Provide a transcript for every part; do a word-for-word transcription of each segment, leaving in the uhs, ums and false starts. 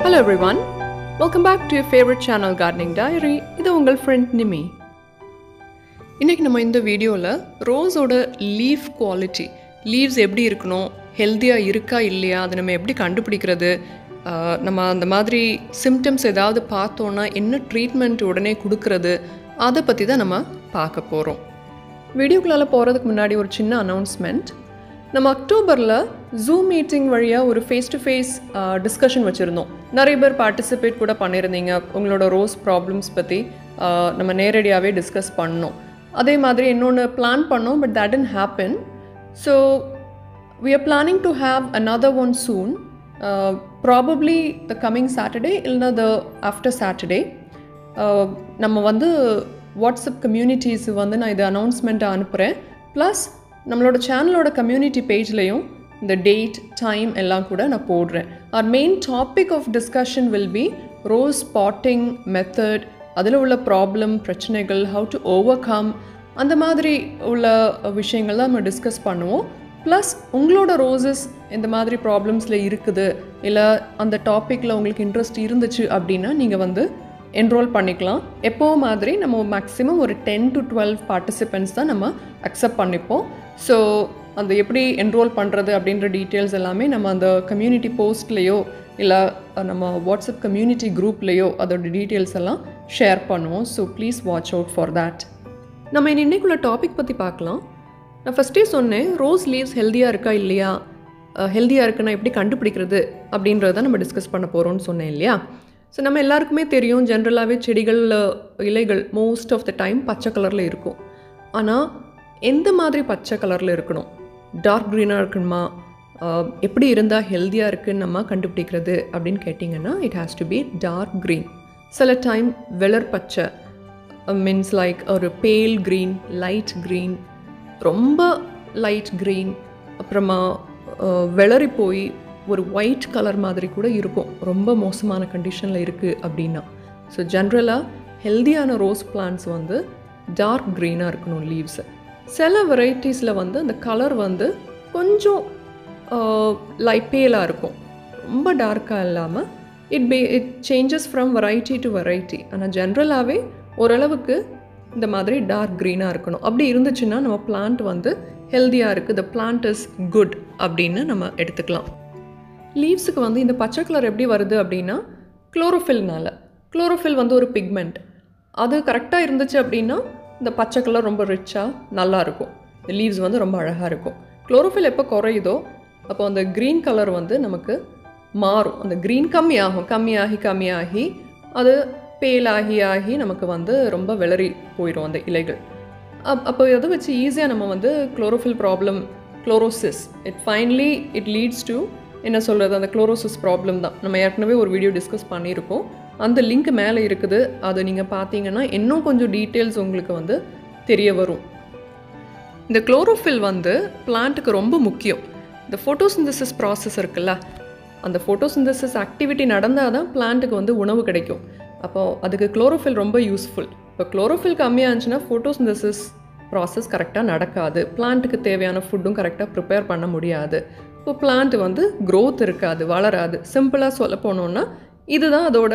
Hello everyone, welcome back to your favorite channel Gardening Diary. இது உங்கள் friend Nimi. இன்னைக்கு நம்ம இந்த வீடியோல ரோஸோட லீஃப் குவாலிட்டி, லீவ்ஸ் எப்படி இருக்கணும், ஹெல்தியா இருக்கா இல்லையா, அதை நம்ம எப்படி கண்டுபிடிக்கிறது, நம்ம அந்த மாதிரி சிம்டம்ஸ் ஏதாவது பார்த்தோன்னா என்ன ட்ரீட்மெண்ட் உடனே கொடுக்கறது, அதை பற்றி தான் நம்ம பார்க்க போகிறோம். வீடியோக்குள்ளால போகிறதுக்கு முன்னாடி ஒரு சின்ன அனௌன்ஸ்மெண்ட். நம்ம அக்டோபரில் ஜூம் மீட்டிங் வழியாக ஒரு ஃபேஸ் டு ஃபேஸ் டிஸ்கஷன் வச்சுருந்தோம். நிறைய பேர் பார்ட்டிசிபேட் கூட பண்ணியிருந்தீங்க. உங்களோட ரோஸ் ப்ராப்ளம்ஸ் பற்றி நம்ம நேரடியாகவே டிஸ்கஸ் பண்ணோம். அதே மாதிரி இன்னொன்று பிளான் பண்ணோம், but that didn't happen. So we are planning to have another one soon, uh, probably the coming Saturday இல்லைனா the after Saturday. uh, நம்ம வந்து வாட்ஸ்அப் கம்யூனிட்டிஸ் வந்து நான் இது அனௌன்ஸ்மெண்ட்டை அனுப்புகிறேன். ப்ளஸ் நம்மளோட சேனலோட கம்யூனிட்டி பேஜ்லேயும் இந்த டேட் டைம் எல்லாம் கூட நான் போடுறேன். our main topic of discussion will be rose potting method, அதில் உள்ள ப்ராப்ளம் பிரச்சனைகள், how to overcome, அந்த மாதிரி உள்ள விஷயங்கள் தான் நம்ம டிஸ்கஸ் பண்ணுவோம். ப்ளஸ் உங்களோட ரோசஸ் இந்த மாதிரி ப்ராப்ளம்ஸில் இருக்குது இல்லை அந்த டாப்பிக்கில் உங்களுக்கு இன்ட்ரெஸ்ட் இருந்துச்சு அப்படின்னா நீங்கள் வந்து என்ரோல் பண்ணிக்கலாம். எப்போ மாதிரி நம்ம மேக்ஸிமம் ஒரு டென் டு டுவெல் பார்ட்டிசிபெண்ட்ஸ் தான் நம்ம அக்செப்ட் பண்ணிப்போம். ஸோ அந்த எப்படி என்ரோல் பண்ணுறது அப்படின்ற டீட்டெயில்ஸ் எல்லாமே நம்ம அந்த கம்யூனிட்டி போஸ்ட்லேயோ இல்லை நம்ம வாட்ஸ்அப் கம்யூனிட்டி குரூப்லேயோ அதோட டீட்டெயில்ஸ் எல்லாம் ஷேர் பண்ணுவோம். So please watch out for that. நம்ம இன்னைக்குள்ள டாபிக் பற்றி பார்க்கலாம். நான் ஃபஸ்ட்டே சொன்னேன், ரோஸ் லீவ்ஸ் ஹெல்த்தியாக இருக்கா இல்லையா, ஹெல்த்தியாக இருக்குன்னா எப்படி கண்டுபிடிக்கிறது அப்படின்றத நம்ம டிஸ்கஸ் பண்ண போகிறோம்னு சொன்னேன் இல்லையா. ஸோ நம்ம எல்லாருக்குமே தெரியும், ஜென்ரலாகவே செடிகள் இலைகள் மோஸ்ட் ஆஃப் த டைம் பச்சை கலரில் இருக்கும். ஆனால் எந்த மாதிரி பச்சை கலரில் இருக்கணும், டார்க் க்ரீனாக இருக்கணுமா, எப்படி இருந்தால் ஹெல்த்தியாக இருக்குன்னு நம்ம கண்டுபிடிக்கிறது அப்படின்னு கேட்டிங்கன்னா it has to be dark green. சில டைம் வெளர் பச்சை மீன்ஸ் லைக் ஒரு பேல் க்ரீன், லைட் க்ரீன், ரொம்ப லைட் க்ரீன், அப்புறமா வெளரி போய் ஒரு ஒயிட் கலர் மாதிரி கூட இருக்கும் ரொம்ப மோசமான கண்டிஷனில் இருக்குது அப்படின்னா. ஸோ ஜென்ரலாக ஹெல்தியான ரோஸ் பிளான்ட்ஸ் வந்து டார்க் க்ரீனாக இருக்கணும் லீவ்ஸு. சில வெரைட்டிஸில் வந்து அந்த கலர் வந்து கொஞ்சம் லைட் பேலாக இருக்கும், ரொம்ப டார்க்காக இல்லாமல். It may it changes from variety to variety. ஆனால் ஜென்ரலாகவே ஓரளவுக்கு இந்த மாதிரி டார்க் க்ரீனாக இருக்கணும். அப்படி இருந்துச்சுன்னா நம்ம பிளான்ட் வந்து ஹெல்தியாக இருக்குது, த பிளான்ட் இஸ் குட் அப்படின்னு நம்ம எடுத்துக்கலாம். லீவ்ஸுக்கு வந்து இந்த பச்சை கலர் எப்படி வருது அப்படின்னா குளோரோஃபில்னால. குளோரோஃபில் வந்து ஒரு பிக்மெண்ட், அது கரெக்டாக இருந்துச்சு அப்படின்னா இந்த பச்சை கலர் ரொம்ப ரிச்சாக நல்லாயிருக்கும், இந்த லீவ்ஸ் வந்து ரொம்ப அழகாக இருக்கும். குளோரோஃபில் எப்போ குறையுதோ அப்போ அந்த க்ரீன் கலர் வந்து நமக்கு மாறும். அந்த க்ரீன் கம்மியாகும், கம்மியாகி கம்மியாகி அது பேலாகி ஆகி நமக்கு வந்து ரொம்ப வெளரி போயிடும் அந்த இலைகள். அப் அப்போ அதை வச்சு ஈஸியாக நம்ம வந்து chlorophyll problem, chlorosis, it finally it leads to என்ன சொல்கிறது, அந்த குளோரோசிஸ் ப்ராப்ளம் தான். நம்ம ஏற்கனவே ஒரு வீடியோ டிஸ்கஸ் பண்ணியிருக்கோம், அந்த லிங்க் மேலே இருக்குது, அதை நீங்கள் பார்த்தீங்கன்னா இன்னும் கொஞ்சம் டீட்டெயில்ஸ் உங்களுக்கு வந்து தெரிய வரும். இந்த குளோரோஃபில் வந்து பிளான்ட்டுக்கு ரொம்ப முக்கியம். இந்த ஃபோட்டோசிந்தசிஸ் ப்ராசஸ் இருக்குல்ல, அந்த ஃபோட்டோசிந்தசிஸ் ஆக்டிவிட்டி நடந்தால் தான் பிளான்ட்டுக்கு வந்து உணவு கிடைக்கும். அப்போது அதுக்கு குளோரோஃபில் ரொம்ப யூஸ்ஃபுல். இப்போ குளோரோஃபில் கம்மியாக இருந்துச்சுன்னா ஃபோட்டோசிந்தசிஸ் ப்ராசஸ் கரெக்டாக நடக்காது, பிளான்ட்டுக்கு தேவையான ஃபுட்டும் கரெக்டாக ப்ரிப்பேர் பண்ண முடியாது. இப்போ பிளான்ட் வந்து க்ரோத் இருக்காது, வளராது. சிம்பிளாக சொல்ல போனோன்னா இதுதான் அதோட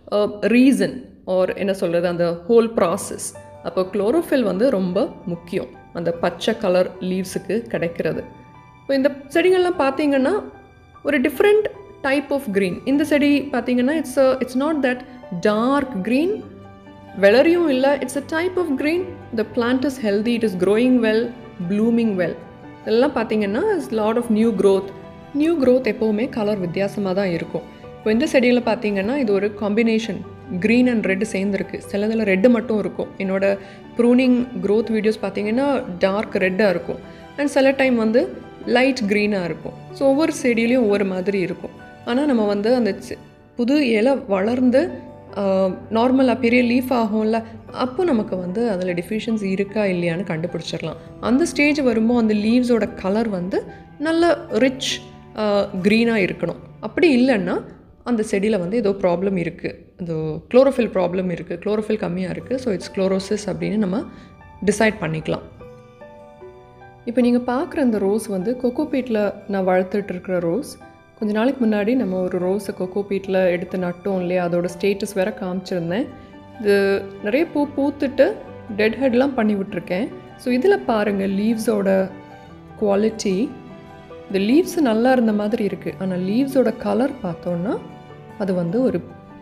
ரீசன் ஆர் என்ன சொல்கிறது, அந்த ஹோல் ப்ராசஸ். அப்போ குளோரோஃபில் வந்து ரொம்ப முக்கியம் அந்த பச்சை கலர் லீவ்ஸுக்கு கிடைக்கிறது. இப்போ இந்த செடிகள்லாம் பார்த்தீங்கன்னா ஒரு டிஃப்ரெண்ட் டைப் ஆஃப் க்ரீன். இந்த செடி பார்த்தீங்கன்னா it's it's not that dark green, வெளரியும் இல்லை, it's a type of green. The plant is healthy, it is growing well, blooming well. இதெல்லாம் பார்த்தீங்கன்னா is lot of new growth. New growth எப்போவுமே colour வித்தியாசமாக தான் இருக்கும். இப்போ இந்த செடியில் பார்த்தீங்கன்னா இது ஒரு காம்பினேஷன், க்ரீன் அண்ட் ரெட்டு சேர்ந்துருக்கு. சிலதில் ரெட்டு மட்டும் இருக்கும். என்னோடய ப்ரூனிங் க்ரோத் வீடியோஸ் பார்த்தீங்கன்னா டார்க் ரெட்டாக இருக்கும், அண்ட் சில டைம் வந்து லைட் க்ரீனாக இருக்கும். ஸோ ஒவ்வொரு செடியிலையும் ஒவ்வொரு மாதிரி இருக்கும். ஆனால் நம்ம வந்து அந்த புது இலை வளர்ந்து நார்மலாக பெரிய லீஃப் ஆகும்ல, அப்போ நமக்கு வந்து அதில் டிஃபிஷியன்சி இருக்கா இல்லையான்னு கண்டுபிடிச்சிடலாம். அந்த ஸ்டேஜ் வரும்போது அந்த லீவ்ஸோட கலர் வந்து நல்ல ரிச் க்ரீனாக இருக்கணும். அப்படி இல்லைன்னா அந்த செடியில் வந்து ஏதோ ப்ராப்ளம் இருக்குது, அந்த குளோரோஃபில் ப்ராப்ளம் இருக்குது, குளோரோஃபில் கம்மியாக இருக்குது. ஸோ இட்ஸ் குளோரோசிஸ் அப்படின்னு நம்ம டிசைட் பண்ணிக்கலாம். இப்போ நீங்கள் பார்க்குற அந்த ரோஸ் வந்து கொக்கோபீட்டில் நான் வளர்த்துட்டு இருக்கிற ரோஸ். கொஞ்ச நாளைக்கு முன்னாடி நம்ம ஒரு ரோஸை கொக்கோ பீட்டில் எடுத்து நட்டோம் இல்லையா, அதோட ஸ்டேட்டஸ் வேறு காமிச்சிருந்தேன். இது நிறைய பூ பூத்துட்டு டெட் ஹெட்லாம் பண்ணி விட்டுருக்கேன். ஸோ இதில் பாருங்கள் லீவ்ஸோட குவாலிட்டி. இந்த லீவ்ஸ் நல்லா இருந்த மாதிரி இருக்குது, ஆனால் லீவ்ஸோட கலர் பார்த்தோன்னா அது வந்து ஒரு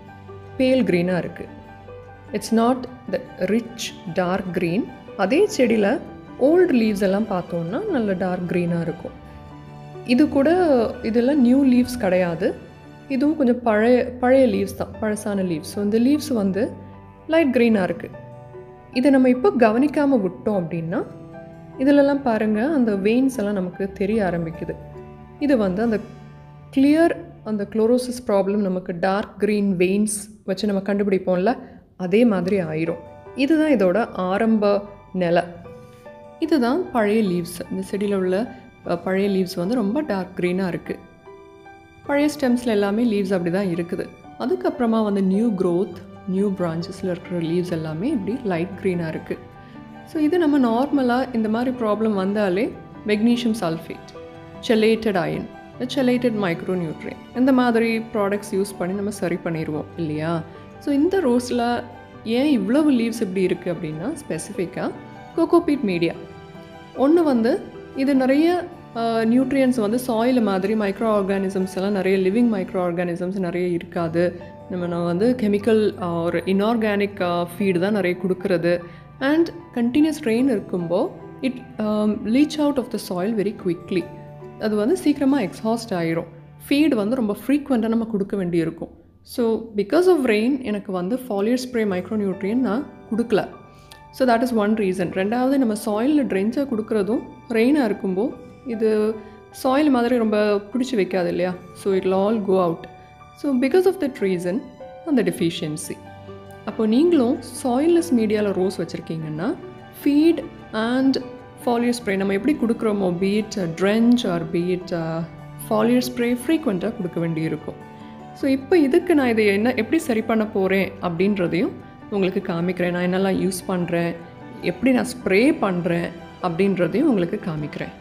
பேல் க்ரீனாக இருக்குது. It's not the rich dark green. அதே செடியில் ஓல்டு லீவ்ஸ் எல்லாம் பார்த்தோன்னா நல்ல டார்க் க்ரீனாக இருக்கும். இது கூட இதெல்லாம் நியூ லீவ்ஸ் கிடையாது, இதுவும் கொஞ்சம் பழைய பழைய லீவ்ஸ் தான், பழசான லீவ்ஸ். ஸோ இந்த லீவ்ஸ் வந்து லைட் க்ரீனாக இருக்குது. இதை நம்ம இப்போ கவனிக்காமல் விட்டோம் அப்படின்னா இதிலெல்லாம் பாருங்கள் அந்த வெயின்ஸ் எல்லாம் நமக்கு தெரிய ஆரம்பிக்குது. இது வந்து அந்த கிளியர் அந்த குளோரோசிஸ் ப்ராப்ளம் நமக்கு டார்க் க்ரீன் வெயின்ஸ் வச்சு நம்ம கண்டுபிடிப்போம்ல, அதே மாதிரி ஆயிரும். இதுதான் இதோட ஆரம்ப நிலை. இதுதான் பழைய லீவ்ஸ். இந்த செடியில் உள்ள பழைய லீவ்ஸ் வந்து ரொம்ப டார்க் க்ரீனாக இருக்குது. பழைய ஸ்டெம்ஸில் எல்லாமே லீவ்ஸ் அப்படி தான் இருக்குது. அதுக்கப்புறமா வந்து நியூ க்ரோத், நியூ பிரான்ச்சஸில் இருக்கிற லீவ்ஸ் எல்லாமே இப்படி லைட் க்ரீனாக இருக்குது. ஸோ இது நம்ம நார்மலாக இந்த மாதிரி ப்ராப்ளம் வந்தாலே magnesium sulphate, chelated iron, chelated micro nutrient இந்த மாதிரி ப்ராடக்ட்ஸ் யூஸ் பண்ணி நம்ம சரி பண்ணிடுவோம் இல்லையா. ஸோ இந்த ரோஸில் ஏன் இவ்வளவு லீவ்ஸ் இப்படி இருக்குது அப்படின்னா ஸ்பெசிஃபிக்காக கோகோபீட் மீடியா. ஒன்று வந்து இது நிறைய நியூட்ரியன்ஸ் வந்து சாயில் மாதிரி மைக்ரோ ஆர்கானிசம்ஸ் எல்லாம் நிறைய லிவிங் மைக்ரோ ஆர்கானிசம்ஸ் நிறைய இருக்காது. நம்ம நான் வந்து கெமிக்கல் ஒரு இன்ஆர்கானிக் ஃபீடு தான் நிறைய கொடுக்கறது. அண்ட் கண்டினியூஸ் ரெயின் இருக்கும்போது it leach out of the soil very quickly. அது வந்து சீக்கிரமாக எக்ஸாஸ்ட் ஆகிரும். ஃபீடு வந்து ரொம்ப ஃப்ரீக்வெண்ட்டாக நம்ம கொடுக்க வேண்டியிருக்கும். ஸோ பிகாஸ் ஆஃப் ரெயின் எனக்கு வந்து ஃபாலியர் ஸ்ப்ரே மைக்ரோ நியூட்ரியன் நான் கொடுக்கல. So that is one reason. ரெண்டாவது நம்ம சாயிலில் ட்ரென்ச்சாக கொடுக்குறதும் ரெயினாக இருக்கும்போது இது சாயில் மாதிரி ரொம்ப பிடிச்சி வைக்காது இல்லையா. So it will all go out. So because of that reason அந்த டெஃபிஷியன்சி. அப்போ நீங்களும் சாயில்லெஸ் மீடியாவில் ரோஸ் வச்சுருக்கீங்கன்னா ஃபீட் அண்ட் ஃபாலியர் ஸ்ப்ரே நம்ம எப்படி கொடுக்குறோமோ, feed drench or feed foliar spray ஃப்ரீக்வெண்ட்டாக கொடுக்க வேண்டியிருக்கும். ஸோ இப்போ இதுக்கு நான் இதை என்ன எப்படி சரி பண்ண போகிறேன் அப்படின்றதையும் உங்களுக்கு காமிக்கிறேன். நான் என்னெல்லாம் யூஸ் பண்ணுறேன், எப்படி நான் ஸ்ப்ரே பண்ணுறேன் அப்படின்றதையும் உங்களுக்கு காமிக்கிறேன்.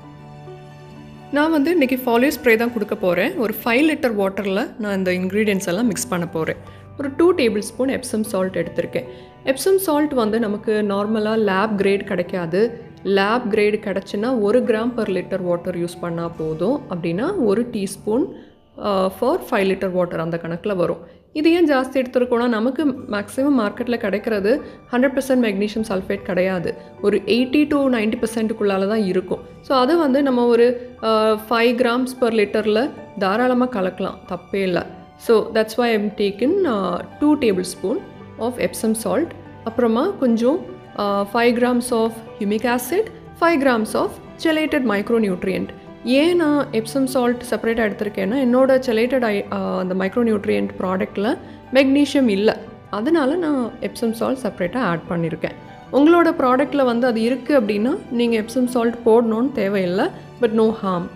நான் வந்து இன்றைக்கி ஃபாலியர் ஸ்ப்ரே தான் கொடுக்க போகிறேன். ஒரு ஃபைவ் லிட்டர் வாட்டரில் நான் இந்த இன்க்ரீடியன்ஸ் எல்லாம் மிக்ஸ் பண்ண போகிறேன். ஒரு two tablespoon Epsom salt எடுத்திருக்கேன். எப்சம் சால்ட் வந்து நமக்கு நார்மலாக லேப் கிரேட் கிடைக்காது. லேப் கிரேடு கிடச்சின்னா ஒரு gram per litre water use பண்ணால் போதும். அப்படின்னா ஒரு teaspoon for five litre water அந்த கணக்கில் வரும். இது ஏன் ஜாஸ்தி எடுத்துருக்கோன்னா நமக்கு மேக்ஸிமம் மார்க்கெட்டில் கிடைக்கிறது ஹண்ட்ரட் பர்சன்ட் மெக்னீஷியம் சல்ஃபேட் கிடையாது. ஒரு எயிட்டி டு நைன்ட்டி பர்சன்ட்டுக்குள்ளால தான் இருக்கும். ஸோ அது வந்து நம்ம ஒரு ஃபைவ் கிராம்ஸ் பர் லிட்டரில் தாராளமாக கலக்கலாம், தப்பே இல்லை. So that's why I'm taken two tablespoon of Epsom salt. அப்புறமா கொஞ்சம் five grams of humic acid, five grams of chelated micro nutrient. ஏன் நான் எப்சம் சால்ட் செப்பரேட்டாக எடுத்திருக்கேன்னா என்னோட செலேட்டட் ஐ அந்த மைக்ரோ நியூட்ரியன்ட் ப்ராடக்டில் மெக்னீஷியம் இல்லை, அதனால் நான் எப்சம் சால்ட் செப்பரேட்டாக ஆட் பண்ணியிருக்கேன். உங்களோட ப்ராடக்டில் வந்து அது இருக்குது அப்படின்னா நீங்கள் எப்சம் சால்ட் போடணுன்னு தேவையில்லை, பட் நோ ஹார்ம்.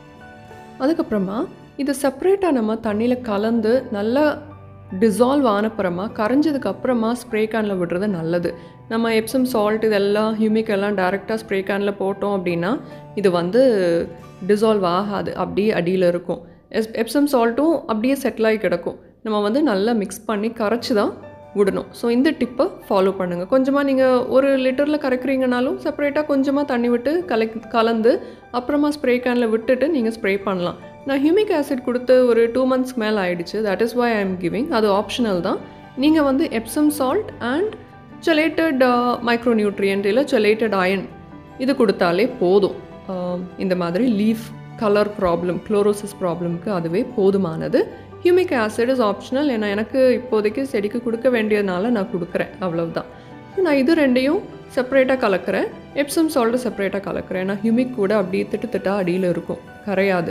அதுக்கப்புறமா இதை செப்பரேட்டாக நம்ம தண்ணியில் கலந்து நல்லா டிசால்வ் ஆனப்புறமா கரைஞ்சதுக்கப்புறமா ஸ்ப்ரே கேனில் விடுறது நல்லது. நம்ம எப்சம் சால்ட் இதெல்லாம் ஹியூமிக் எல்லாம் டைரெக்டாக ஸ்ப்ரே கேனில் போட்டோம் அப்படின்னா இது வந்து டிசால்வ் ஆகாது, அப்படியே அடியில் இருக்கும். எஸ் எப்சம் சால்ட்டும் அப்படியே செட்டில் ஆகி கிடக்கும். நம்ம வந்து நல்லா மிக்ஸ் பண்ணி கரைச்சி தான் விடணும். ஸோ இந்த டிப்பை ஃபாலோ பண்ணுங்கள். கொஞ்சமாக நீங்கள் ஒரு லிட்டரில் கரைக்கிறீங்கனாலும் செப்பரேட்டாக கொஞ்சமாக தண்ணி விட்டு கலக் கலந்து அப்புறமா ஸ்ப்ரே கேனில் விட்டுட்டு நீங்கள் ஸ்ப்ரே பண்ணலாம். நான் ஹியூமிக் ஆசிட் கொடுத்து ஒரு டூ மந்த்ஸ்க்கு மேலே ஆகிடுச்சு. That is why I am giving. அது ஆப்ஷனல் தான். நீங்கள் வந்து Epsom salt and chelated micro nutrient இல்லை செலேட்டட் அயன் இது கொடுத்தாலே போதும். இந்த மாதிரி லீஃப் கலர் ப்ராப்ளம், குளோரோசிஸ் ப்ராப்ளம்க்கு அதுவே போதுமானது. Humic acid is optional. ஏன்னா எனக்கு இப்போதைக்கு செடிக்கு கொடுக்க வேண்டியதுனால நான் கொடுக்குறேன், அவ்வளவுதான். நான் இது ரெண்டையும் செப்பரேட்டாக கலக்கிறேன். எப்சம் சால்ட்டு செப்பரேட்டாக கலக்கிறேன். ஏன்னா ஹியூமிக் கூட அப்படியே திட்டு திட்டாக அடியில் இருக்கும், கரையாது.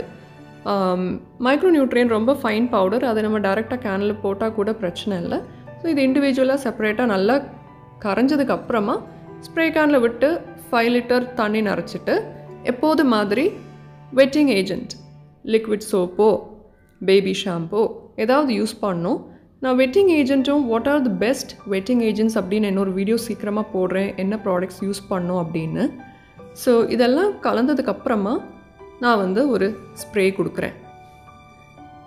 மைக்ரோ நியூட்ரியன் ரொம்ப ஃபைன் பவுடர், அதை நம்ம டைரெக்டாக கேனில் போட்டால் கூட பிரச்சனை இல்லை. ஸோ இது இண்டிவிஜுவலாக செப்பரேட்டாக நல்லா கரைஞ்சதுக்கப்புறமா ஸ்ப்ரே கேனில் விட்டு ஃபைவ் லிட்டர் தண்ணி நிறச்சிட்டு எப்போது மாதிரி வெட்டிங் ஏஜென்ட், லிக்விட் சோப்போ பேபி ஷாம்போ ஏதாவது யூஸ் பண்ணணும். நான் வெட்டிங் ஏஜென்ட்டும் what are the best wetting agents அப்படின்னு இன்னொரு வீடியோ சீக்கிரமாக போடுறேன், என்ன ப்ராடக்ட்ஸ் யூஸ் பண்ணோம் அப்படின்னு. ஸோ இதெல்லாம் கலந்ததுக்கப்புறமா நான் வந்து ஒரு ஸ்ப்ரே கொடுக்குறேன்.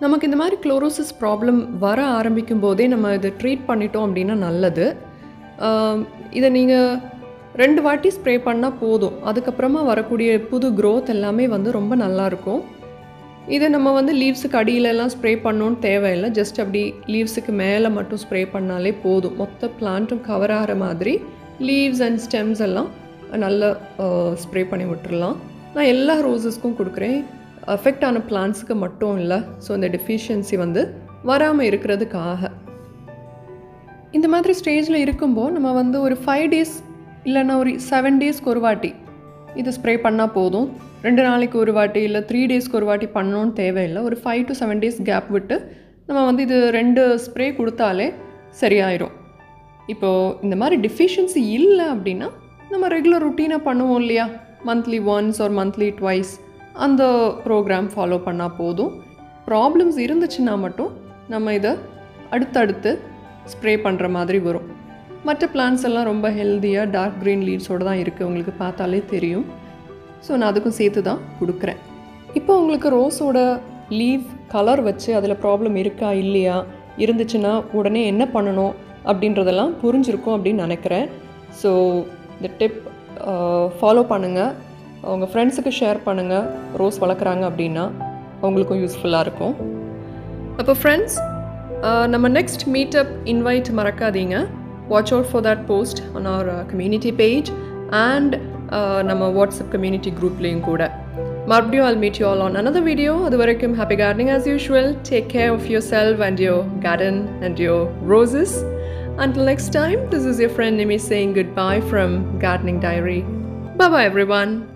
நமக்கு இந்த மாதிரி குளோரோசிஸ் ப்ராப்ளம் வர ஆரம்பிக்கும் போதே நம்ம இதை ட்ரீட் பண்ணிட்டோம் அப்படின்னா நல்லது. இதை நீங்கள் ரெண்டு வாட்டி ஸ்ப்ரே பண்ணால் போதும். அதுக்கப்புறமா வரக்கூடிய புது க்ரோத் எல்லாமே வந்து ரொம்ப நல்லாயிருக்கும். இதை நம்ம வந்து லீவ்ஸுக்கு அடியிலெல்லாம் ஸ்ப்ரே பண்ணணுன்னு தேவையில்லை. ஜஸ்ட் அப்படி லீவ்ஸுக்கு மேலே மட்டும் ஸ்ப்ரே பண்ணாலே போதும். மொத்த பிளான்ட்டும் கவர் ஆகிற மாதிரி லீவ்ஸ் அண்ட் ஸ்டெம்ஸ் எல்லாம் நல்லா ஸ்ப்ரே பண்ணி விட்டுறலாம். நான் எல்லா ரோஸஸ்க்கும் கொடுக்குறேன், அஃபெக்ட் ஆன பிளான்ட்ஸுக்கு மட்டும் இல்லை. ஸோ இந்த டெஃபிஷியன்சி வந்து வராமல் இருக்கிறதுக்காக. இந்த மாதிரி ஸ்டேஜில் இருக்கும்போது நம்ம வந்து ஒரு ஃபைவ் டேஸ் இல்லைன்னா ஒரு செவன் டேஸ்க்கு ஒரு வாட்டி இது ஸ்ப்ரே பண்ணால் போதும். ரெண்டு நாளைக்கு ஒரு வாட்டி இல்லை த்ரீ டேஸ்க்கு ஒரு வாட்டி பண்ணணுன்னு தேவையில்லை. ஒரு five to seven days gap விட்டு நம்ம வந்து இது ரெண்டு ஸ்ப்ரே கொடுத்தாலே சரியாயிடும். இப்போது இந்த மாதிரி டெஃபிஷியன்சி இல்லை அப்படின்னா நம்ம ரெகுலர் ருட்டீனாக பண்ணுவோம் இல்லையா, மந்த்லி ஒன்ஸ் ஒரு மந்த்லி ட்வைஸ் அந்த ப்ரோக்ராம் ஃபாலோ பண்ணால் போதும். ப்ராப்ளம்ஸ் இருந்துச்சுன்னா மட்டும் நம்ம இதை அடுத்தடுத்து ஸ்ப்ரே பண்ணுற மாதிரி வரும். மற்ற பிளான்ஸ் எல்லாம் ரொம்ப ஹெல்த்தியாக டார்க் க்ரீன் லீவ்ஸோடு தான் இருக்குது, உங்களுக்கு பார்த்தாலே தெரியும். ஸோ நான் அதுக்கும் சேர்த்து தான் கொடுக்குறேன். இப்போ உங்களுக்கு ரோஸோட லீவ் கலர் வச்சு அதில் ப்ராப்ளம் இருக்கா இல்லையா, இருந்துச்சுன்னா உடனே என்ன பண்ணணும் அப்படின்றதெல்லாம் புரிஞ்சிருக்கும் அப்படின்னு நினைக்கிறேன். ஸோ இந்த டிப் ஃபாலோ பண்ணுங்கள், உங்கள் ஃப்ரெண்ட்ஸுக்கு ஷேர் பண்ணுங்கள். ரோஸ் வளர்க்குறாங்க அப்படின்னா அவங்களுக்கும் யூஸ்ஃபுல்லாக இருக்கும். அப்போ ஃப்ரெண்ட்ஸ், நம்ம நெக்ஸ்ட் மீட்டப் இன்வைட் மறக்காதீங்க. Watch out for that post on our community page and நம்ம வாட்ஸ்அப் கம்யூனிட்டி குரூப்லேயும் கூட. மறுபடியும் I'll meet you all on another video. அது வரைக்கும் happy gardening as usual. Take care of yourself and your garden and your roses. Until next time, this is your friend Nimi saying goodbye from Gardening Diary. Bye bye everyone.